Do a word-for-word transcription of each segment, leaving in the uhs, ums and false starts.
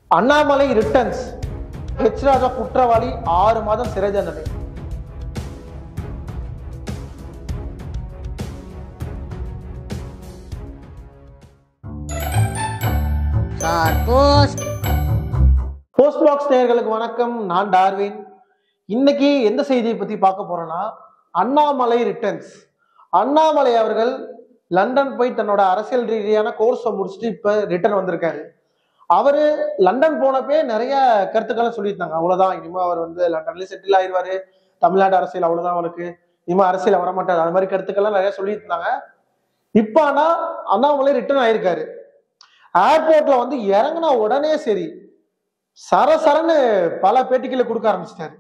Annamalai returns. H Raja குற்றவாளி, ஆறு மாதம் சிறை தண்டனை. போஸ்ட் பாக்ஸ் நேயர்களுக்கு வணக்கம். நான் டார்வின். இன்னைக்கு எந்த செய்தியை பத்தி பார்க்க போறோம்னா, அண்ணாமலை ரிட்டர்ன்ஸ். அண்ணாமலை அவர்கள் லண்டன் போய் தன்னோட அரசியல் ரீதியான கோர்ஸை முடிச்சுட்டு இப்ப ரிட்டர்ன் வந்திருக்காரு. அவரு லண்டன் போனப்பே நிறைய கருத்துக்களை சொல்லியிருந்தாங்க. அவ்வளவுதான், இனிமே அவர் வந்து லண்டன்ல செட்டில் ஆயிடுவாரு, தமிழ்நாடு அரசியல் அவ்வளவுதான் அவருக்கு, இனிமே அரசியல் வரமாட்டாரு, அது மாதிரி கருத்துக்கள்லாம் நிறைய சொல்லிட்டு இருந்தாங்க. இப்ப ஆனா அண்ணாமலை ரிட்டர்ன் ஆயிருக்காரு. ஏர்போர்ட்ல வந்து இறங்கின உடனே சரி சரசரன்னு பல பேட்டிகளை கொடுக்க ஆரம்பிச்சிட்டாரு.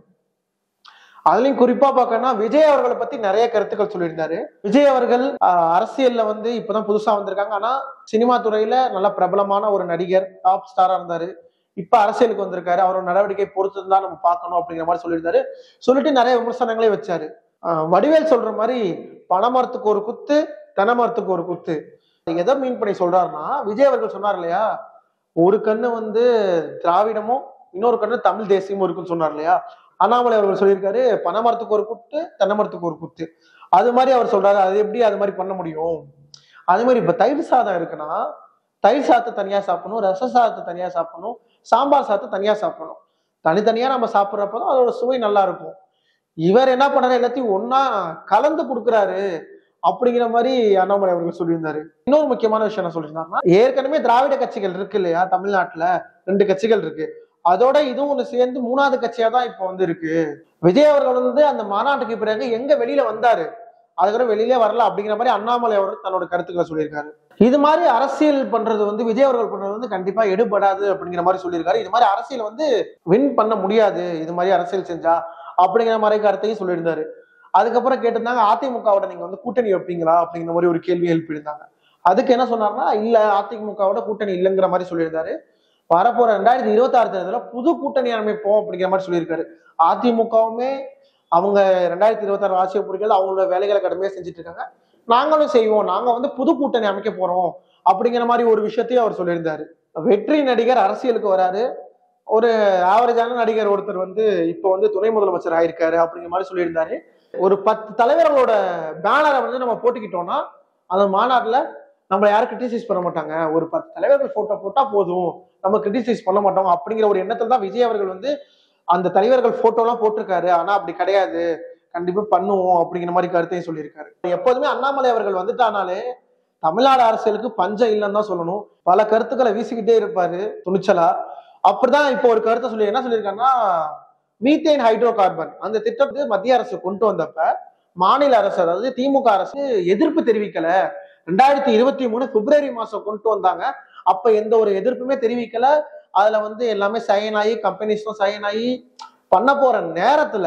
அதுலயும் குறிப்பா பார்க்கணும்னா விஜய் அவர்களை பத்தி நிறைய கருத்துக்கள் சொல்லியிருந்தாரு. விஜய் அவர்கள் அரசியல்ல வந்து இப்பதான் புதுசா வந்திருக்காங்க. ஆனா சினிமா துறையில நல்ல பிரபலமான ஒரு நடிகர், டாப் ஸ்டாரா இருந்தாரு. இப்ப அரசியலுக்கு வந்திருக்காரு. அவரோட நடவடிக்கை பொறுத்துதான் நம்ம பார்க்கணும் அப்படிங்கிற மாதிரி சொல்லியிருந்தாரு. சொல்லிட்டு நிறைய விமர்சனங்களே வச்சாரு. வடிவேல் சொல்ற மாதிரி பணமரத்துக்கு ஒரு குத்து, தெனமரத்துக்கு ஒரு குத்து. எதை மீன் பண்ணி சொல்றாருன்னா, விஜய் அவர்கள் சொன்னார் இல்லையா, ஒரு கண்ணு வந்து திராவிடமும் இன்னொரு கண்ணு தமிழ் தேசியமும் இருக்குன்னு சொன்னார் இல்லையா. அண்ணாமலை அவர்கள் சொல்லியிருக்காரு, பனைமரத்துக்கு ஒரு குத்து, தென்னமரத்துக்கு ஒரு குத்து. அது மாதிரி அவர் சொல்றாரு. அது எப்படி அது மாதிரி பண்ண முடியும்? அதே மாதிரி இப்ப தயிர் சாதம் இருக்குன்னா, தயிர் சாதத்தை தனியா சாப்பிடணும், ரச சாதத்தை தனியா சாப்பிடணும், சாம்பார் சாதத்தை தனியா சாப்பிடணும். தனித்தனியா நம்ம சாப்பிட்றப்பதான் அதோட சுவை நல்லா இருக்கும். இவர் என்ன பண்றாரு, எல்லாத்தையும் ஒன்னா கலந்து கொடுக்குறாரு அப்படிங்கிற மாதிரி அண்ணாமலை அவர்கள் சொல்லியிருந்தாரு. இன்னொரு முக்கியமான விஷயம் என்ன சொல்லியிருந்தாருன்னா, ஏற்கனவே திராவிட கட்சிகள் இருக்கு இல்லையா, தமிழ்நாட்டுல ரெண்டு கட்சிகள் இருக்கு. அதோட இதுவும் ஒண்ணு சேர்ந்து மூணாவது கட்சியா தான் இப்ப வந்து இருக்கு. விஜய் அவர்கள் வந்து அந்த மாநாட்டுக்கு பிறகு எங்க வெளியில வந்தாரு, அதுக்கப்புறம் வெளியிலே வரல அப்படிங்கிற மாதிரி அண்ணாமலை அவர்கள் தன்னோட கருத்துக்களை சொல்லியிருக்காரு. இது மாதிரி அரசியல் பண்றது வந்து விஜய் அவர்கள் பண்றது வந்து கண்டிப்பா எடுபடாது அப்படிங்கிற மாதிரி சொல்லியிருக்காரு. இது மாதிரி அரசியல் வந்து வின் பண்ண முடியாது இது மாதிரி அரசியல் செஞ்சா அப்படிங்கிற மாதிரி கருத்தையும் சொல்லியிருந்தாரு. அதுக்கப்புறம் கேட்டிருந்தாங்க, அதிமுகவோட நீங்க வந்து கூட்டணி வைப்பீங்களா அப்படிங்கிற மாதிரி ஒரு கேள்வி எழுப்பியிருந்தாங்க. அதுக்கு என்ன சொன்னார்னா, இல்ல அதிமுகவோட கூட்டணி இல்லைங்கிற மாதிரி சொல்லியிருந்தாரு. வரப்போற ரெண்டாயிரத்தி இருபத்தி ஆறு தேர்தல புது கூட்டணி அமைப்போம் அப்படிங்கிற மாதிரி சொல்லியிருக்காரு. அதிமுகவுமே அவங்க ரெண்டாயிரத்தி இருபத்தி ஆறு ஆட்சியை பிடிக்கிறது அவங்களோட வேலைகளை கடுமையா செஞ்சுட்டு இருக்காங்க, நாங்களும் செய்வோம், நாங்க வந்து புது கூட்டணி அமைக்க போறோம் அப்படிங்கிற மாதிரி ஒரு விஷயத்தையும் அவர் சொல்லியிருந்தாரு. வெற்றி நடிகர் அரசியலுக்கு வராரு. ஒரு ஆவரேஜான நடிகர் ஒருத்தர் வந்து இப்ப வந்து துணை முதலமைச்சர் ஆயிருக்காரு அப்படிங்கிற மாதிரி சொல்லியிருந்தாரு. ஒரு பத்து தலைவர்களோட பேனரை வந்து நம்ம போட்டுக்கிட்டோம்னா அந்த மாநாட்டுல நம்ம யாரும் கிரிட்டிசைஸ் பண்ண மாட்டாங்க, ஒரு பத்து தலைவர்கள் போட்டோ போட்டா போதும், நம்ம கிரிட்டிசைஸ் பண்ண மாட்டோம் அப்படிங்கிற ஒரு எண்ணத்துல தான் விஜய் அவர்கள் வந்து அந்த தலைவர்கள் போட்டோ எல்லாம் போட்டிருக்காரு. ஆனா அப்படி கிடையாது, கண்டிப்பா பண்ணுவோம் அப்படிங்கிற மாதிரி கருத்தையும் சொல்லியிருக்காரு. எப்போதுமே அண்ணாமலை அவர்கள் வந்துட்டானாலே தமிழ்நாடு அரசியலுக்கு பஞ்சம் இல்லைன்னு தான் சொல்லணும். பல கருத்துக்களை வீசிக்கிட்டே இருப்பாரு துணிச்சலா. அப்படிதான் இப்போ ஒரு கருத்தை சொல்லி என்ன சொல்லியிருக்காருன்னா, மீத்தேன் ஹைட்ரோ கார்பன் அந்த திட்டத்தை மத்திய அரசு கொண்டு வந்தப்ப மாநில அரசு, அதாவது திமுக அரசு எதிர்ப்பு தெரிவிக்கல. ரெண்டாயிரத்தி இருபத்தி மூணு பிப்ரவரி மாசம் கொண்டு வந்தாங்க. அப்ப எந்த ஒரு எதிர்ப்புமே தெரிவிக்கல. அதுல வந்து எல்லாமே சைன் ஆகி கம்பெனிஸும் சைன் ஆகி பண்ண போற நேரத்துல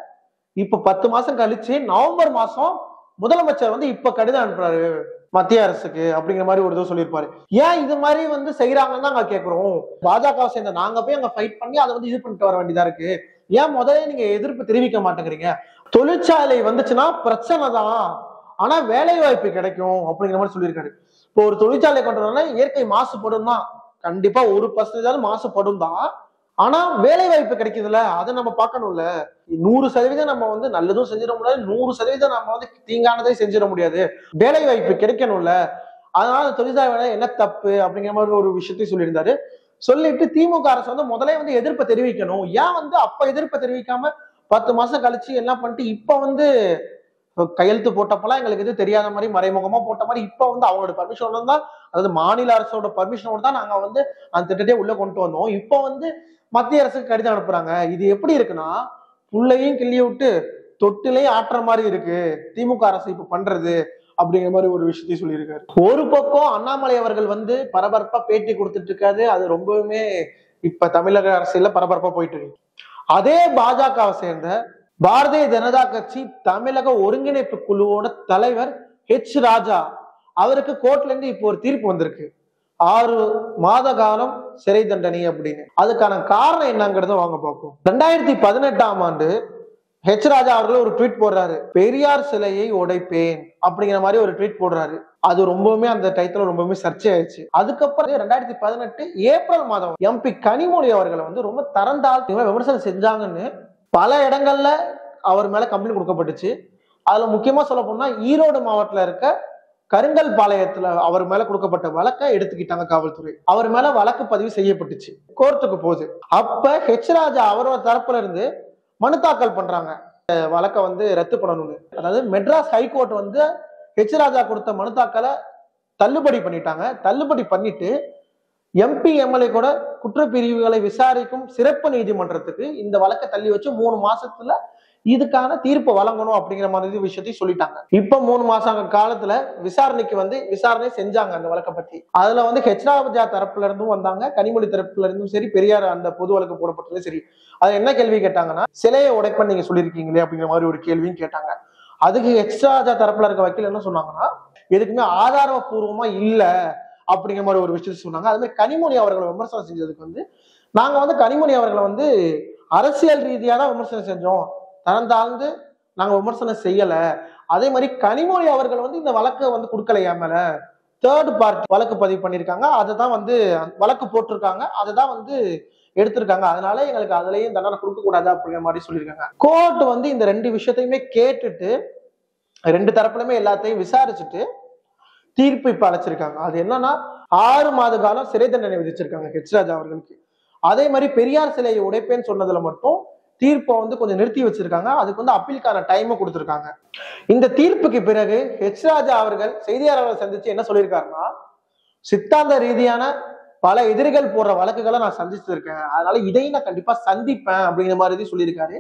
இப்ப பத்து மாசம் கழிச்சு நவம்பர் மாசம் முதலமைச்சர் வந்து இப்ப கடிதம் அனுப்புறாரு மத்திய அரசுக்கு அப்படிங்கிற மாதிரி ஒரு இது சொல்லியிருப்பாரு. ஏன் இது மாதிரி வந்து செய்யறாங்கன்னு தான் நாங்க கேட்கிறோம். பாஜக சேர்ந்த நாங்க போய் அங்க ஃபைட் பண்ணி அதை வந்து இது பண்ணிட்டு வர வேண்டியதா இருக்கு. ஏன் முதல்ல நீங்க எதிர்ப்பு தெரிவிக்க மாட்டேங்கிறீங்க? தொழிற்சாலை வந்துச்சுன்னா பிரச்சனை தான், ஆனா வேலை வாய்ப்பு கிடைக்கும் அப்படிங்கிற மாதிரி சொல்லியிருக்காரு. இப்போ ஒரு தொழிற்சாலை கொண்டதுனால இயற்கை மாசுபடும் தான், கண்டிப்பா ஒரு பர்சன்டேஜ் மாசுபடும் தான், ஆனா வேலை வாய்ப்பு கிடைக்குதுல்ல, அதை நம்ம பார்க்கணும்ல. நூறு சதவீதம் நம்ம வந்து நல்லதும் செஞ்சிட முடியாது, நூறு சதவீதம் நம்ம வந்து தீங்கானதை செஞ்சிட முடியாது. வேலை வாய்ப்பு கிடைக்கணும்ல, அதனால தொழிற்சாலை என்ன தப்பு அப்படிங்கிற மாதிரி ஒரு விஷயத்தையும் சொல்லியிருந்தாரு. சொல்லிட்டு திமுக அரசு வந்து முதலே வந்து எதிர்ப்பை தெரிவிக்கணும். ஏன் வந்து அப்ப எதிர்ப்பை தெரிவிக்காம பத்து மாசம் கழிச்சு என்ன பண்ணிட்டு இப்ப வந்து கையெழுத்து போட்டப்பெல்லாம் எங்களுக்கு இது தெரியாத மாதிரி மறைமுகமா போட்ட மாதிரி இப்ப வந்து அவங்களோட பர்மிஷனோட தான், அதாவது மாநில அரசோட பர்மிஷனோட தான் நாங்க வந்து அந்த திட்டத்தை உள்ள கொண்டு வந்தோம். இப்ப வந்து மத்திய அரசுக்கு கடிதம் அனுப்புறாங்க. இது எப்படி இருக்குன்னா, புள்ளையும் கிள்ளி விட்டு தொட்டிலையும் ஆட்டுற மாதிரி இருக்கு திமுக அரசு இப்ப பண்றது அப்படிங்கிற மாதிரி ஒரு விஷயத்தையும் சொல்லியிருக்காரு. ஒரு பக்கம் அண்ணாமலை அவர்கள் வந்து பரபரப்பா பேட்டி கொடுத்துட்டு இருக்காரு. அது ரொம்பவுமே இப்ப தமிழக அரசியல்ல பரபரப்பா போயிட்டு இருக்கு. அதே பாஜகவை சேர்ந்த பாரதிய ஜனதா கட்சி தமிழக ஒருங்கிணைப்பு குழுவோட தலைவர் ஹெச் ராஜா அவருக்கு கோர்ட்ல இருந்து இப்போ ஒரு தீர்ப்பு வந்திருக்கு, ஆறு மாத காலம் சிறை தண்டனை அப்படின்னு. அதுக்கான காரணம் என்னங்கிறத வாங்க பார்ப்போம். ரெண்டாயிரத்தி பதினெட்டாம் ஆண்டு ஹெச் ராஜா அவர்கள் ஒரு ட்வீட் போடுறாரு, பெரியார் சிலையை உடைப்பேன் அப்படிங்கிற மாதிரி ஒரு ட்வீட் போடுறாரு. அது ரொம்பவுமே அந்த டைத்துல ரொம்பவுமே சர்ச்சையாயிடுச்சு. அதுக்கப்புறம் ரெண்டாயிரத்தி பதினெட்டு ஏப்ரல் மாதம் எம்பி கனிமொழி அவர்களை வந்து ரொம்ப தரந்தாழ்த்தி விமர்சனம் செஞ்சாங்கன்னு பல இடங்கள்ல அவர் மேல கம்ப்ளைண்ட் கொடுக்கப்பட்டுச்சு. அதுல முக்கியமா சொல்ல போனா ஈரோடு மாவட்டத்துல இருக்க கருங்கல் பாளையத்துல அவர் மேல கொடுக்கப்பட்ட வழக்கை எடுத்துக்கிட்டாங்க காவல்துறை. அவர் மேல வழக்கு பதிவு செய்யப்பட்டுச்சு, கோர்ட்டுக்கு போகுது. அப்ப ஹெச் ராஜா அவரோட தரப்புல இருந்து மனு தாக்கல் பண்றாங்க, வழக்கை வந்து ரத்து பண்ணணும்னு. அதாவது மெட்ராஸ் ஹைகோர்ட் வந்து ஹெச் ராஜா கொடுத்த மனு தாக்கலை தள்ளுபடி பண்ணிட்டாங்க. தள்ளுபடி பண்ணிட்டு எம்பி எம்எல்ஏ கூட குற்றப்பிரிவுகளை விசாரிக்கும் சிறப்பு நீதிமன்றத்துக்கு இந்த வழக்கை தள்ளி வச்சு மூணு மாசத்துல இதுக்கான தீர்ப்பு வழங்கணும் அப்படிங்கிற மாதிரி விஷயத்தையும் சொல்லிட்டாங்க. இப்ப மூணு மாசம் காலத்துல விசாரணைக்கு வந்து விசாரணை செஞ்சாங்க அந்த வழக்கை பத்தி. அதுல வந்து ஹெச் ராஜா தரப்புல இருந்தும் வந்தாங்க, கனிமொழி தரப்புல இருந்தும் சரி, பெரியார் அந்த பொது வழக்கு போடப்பட்டதும் சரி. அது என்ன கேள்வி கேட்டாங்கன்னா, சிலையை உடைப்ப நீங்க சொல்லியிருக்கீங்களே அப்படிங்கிற மாதிரி ஒரு கேள்வியும் கேட்டாங்க. அதுக்கு ஹெச் ராஜா தரப்புல இருக்க வக்கீல் என்ன சொன்னாங்கன்னா, எதுக்குமே ஆதாரபூர்வமா இல்ல அப்படிங்கிற மாதிரி ஒரு விஷயத்த சொன்னாங்க. அது மாதிரி கனிமொழி அவர்களை விமர்சனம் செஞ்சதுக்கு வந்து நாங்க வந்து கனிமொழி அவர்களை வந்து அரசியல் ரீதியா தான் விமர்சனம் செஞ்சோம், தரம் தாழ்ந்து நாங்க விமர்சனம் செய்யல. அதே மாதிரி கனிமொழி அவர்கள் வந்து இந்த வழக்கை வந்து கொடுக்கலையா மேல தேர்ட் பார்ட்டி வழக்கு பதிவு பண்ணிருக்காங்க, அதை தான் வந்து வழக்கு போட்டிருக்காங்க, அதை தான் வந்து எடுத்திருக்காங்க. அதனால எங்களுக்கு அதுலயும் தண்டனை கொடுக்க கூடாது அப்படிங்கிற மாதிரி சொல்லியிருக்காங்க. கோர்ட் வந்து இந்த ரெண்டு விஷயத்தையுமே கேட்டுட்டு ரெண்டு தரப்புலுமே எல்லாத்தையும் விசாரிச்சுட்டு தீர்ப்பு இப்ப அழைச்சிருக்காங்க. அது என்னன்னா, ஆறு மாத காலம் சிறை தண்டனை விதிச்சிருக்காங்க ஹெச் ராஜா அவர்களுக்கு. அதே மாதிரி பெரியார் சிலையை உடைப்பேன்னு சொன்னதுல மட்டும் தீர்ப்பை வந்து கொஞ்சம் நிறுத்தி வச்சிருக்காங்க. அதுக்கு வந்து அப்பீலுக்கான டைம் கொடுத்திருக்காங்க. இந்த தீர்ப்புக்கு பிறகு ஹெச் ராஜா அவர்கள் செய்தியாளர்களை சந்திச்சு என்ன சொல்லியிருக்காருன்னா, சித்தாந்த ரீதியான பல எதிரிகள் போடுற வழக்குகளை நான் சந்திச்சிருக்கேன், அதனால இதையும் நான் கண்டிப்பா சந்திப்பேன் அப்படிங்கிற மாதிரி சொல்லியிருக்காரு.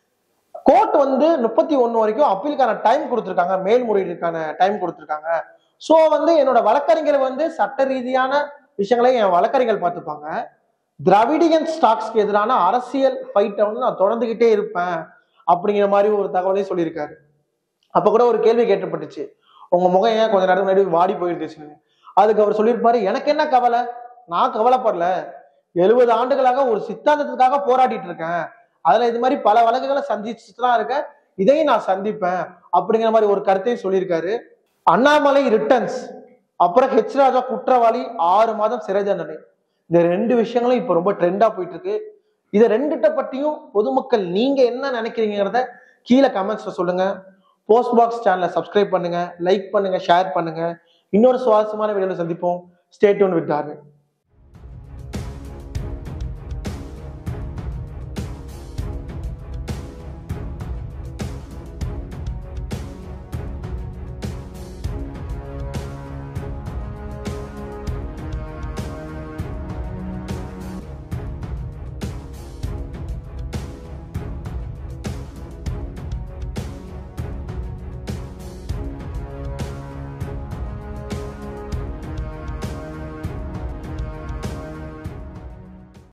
கோர்ட் வந்து முப்பத்தி ஒண்ணு வரைக்கும் அப்பீலுக்கான டைம் கொடுத்திருக்காங்க, மேல்முறையீடுக்கான டைம் கொடுத்திருக்காங்க. சோ வந்து என்னோட வழக்கறிஞர் வந்து சட்ட ரீதியான விஷயங்களை என் வழக்கறிஞர்கள் பார்த்துப்பாங்க. திராவிடியன் ஸ்டாக்ஸ்க்கு எதிரான அரசியல் ஃபைட்டை வந்து நான் தொடர்ந்துகிட்டே இருப்பேன் அப்படிங்கிற மாதிரி ஒரு தகவலையும் சொல்லியிருக்காரு. அப்ப கூட ஒரு கேள்வி கேட்கப்பட்டுச்சு, உங்க முகம் ஏன் கொஞ்ச நேரம் முன்னாடி வாடி போயிருந்துச்சுன்னு. அதுக்கு அவர் சொல்லியிருப்பாரு, எனக்கு என்ன கவலை, நான் கவலைப்படல, எழுபது ஆண்டுகளாக ஒரு சித்தாந்தத்துக்காக போராடிட்டு இருக்கேன், அதுல இது மாதிரி பல வழக்குகளை சந்திச்சுதான் இருக்கேன், இதையும் நான் சந்திப்பேன் அப்படிங்கிற மாதிரி ஒரு கருத்தையும் சொல்லியிருக்காரு. அண்ணாமலை ரிட்டர்ன்ஸ், அப்புறம் ஹெச் ராஜா குற்றவாளி, ஆறு மாதம் சிறை தண்டனை, இந்த ரெண்டு விஷயங்களும் இப்ப ரொம்ப ட்ரெண்டா போயிட்டு இருக்கு. இதை ரெண்டுட்ட பற்றியும் பொதுமக்கள் நீங்க என்ன நினைக்கிறீங்கிறத கீழே கமெண்ட்ஸ்ல சொல்லுங்க. போஸ்ட் பாக்ஸ் சேனலை சப்ஸ்கிரைப் பண்ணுங்க, லைக் பண்ணுங்க, ஷேர் பண்ணுங்க. இன்னொரு சுவாரஸ்யமான வீடியோல சந்திப்போம். Stay tune with Darwin.